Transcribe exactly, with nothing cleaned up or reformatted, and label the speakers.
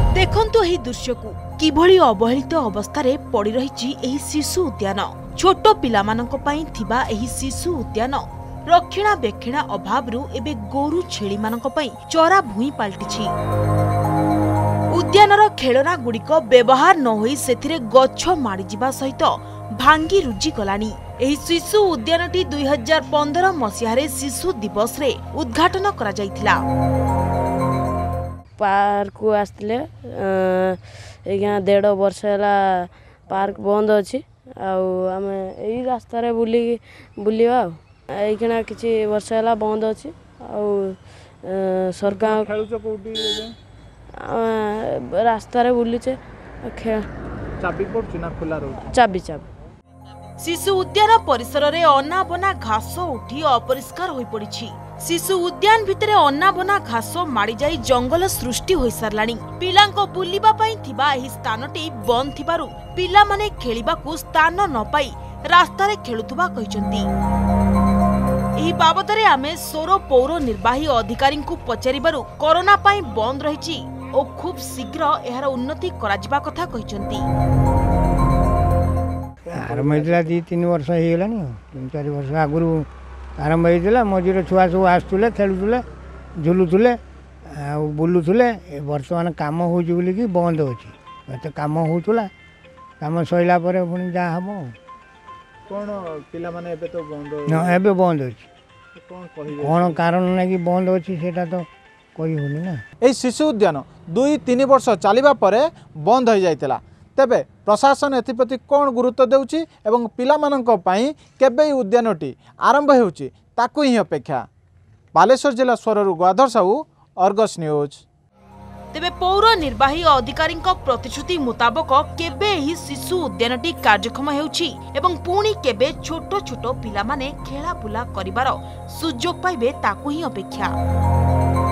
Speaker 1: देखंतु एही दृश्य को किभली अवहेलित अवस्था रे पड़ी रहिछि एही शिशु उद्यान। छोट पिलामानंक पई थिबा एही शिशु उद्यान रक्षणाबेक्षण अभावरू एबे गोरु छेली मानंक पई चरा भूई पाल्टिछि। उद्यानर खेलना गुड़िक व्यवहार न होई सेथिरे गछ माड़ी जिबा सहित भांगी रुजी गलानी। एही शिशु उद्यानटी दुई हजार पंद्रह मसीहारे शिशु दिवस रे उद्घाटन करा जायथिला।
Speaker 2: पार्क को आसले एगा डेढ़ वर्ष है पार्क बंद अच्छी आम यही रास्तार बुली बुलवा ये किसी वर्ष है बंद अच्छी सरकार रास्तार बुलीचे
Speaker 3: चाबी ना खुला रह
Speaker 2: चाबी चाबी
Speaker 1: शिशु उद्यान परिसर रे अनाबना घास उठी अपरिष्कार होई पड़िछि। शिशु उद्यान भितरे अनाबना घास माड़ी जाई जंगल सृष्टि होई सारलानी। पिलांको बुलिबा पई थिबा एही स्थानटी बंद थिबारु पिला माने खेलिबाकू स्थान न पाई रास्तारे खेलुथुबा कहिसंती। एही बाबतरे आमे सोरो पौर निर्वाही अधिकारी को पचारिबारु कोरोना पई बंद रहिछि ओ खूब शीघ्र एहार उन्नति कराजिबा कथा कहिसंती।
Speaker 4: आरंभ होता दी तीन वर्ष हो गलानी तीन चार वर्ष आगुरी आरंभ होता मझे छुआ सब आसुले खेलुले झुलुले बुलुले बर्तमान कम हो बंद अच्छे कम होता कम सरला पुणी जहाँ हम
Speaker 3: कौन पिला माने एबे तो बंद
Speaker 4: एबे बंद अच्छी
Speaker 3: कौन कहि
Speaker 4: कौन कारण ना कि बंद अच्छी सेटा तो कही होनी ना।
Speaker 3: ए शिशु उद्यान दुई तीन वर्ष चलिबा परे बंद हो जाइतला। तेबे प्रशासन एथिप्रति कौन गुरुत्व देउची एवं पिला मानंक पई केबे उद्यानटी आरंभ हेउची ताकू ही अपेक्षा। बालेश्वर जिला स्वररू गाधर साहू अर्गस न्यूज।
Speaker 1: तेबे पौर निर्वाही अधिकारी प्रतिश्रुति मुताबक केबे ही शिशु उद्यानटी कार्यक्षम हेउची एवं पुणी केबे छोट छोट पिला माने खेला बुला करिवार सुजोग पाइबे ताकू ही अपेक्षा।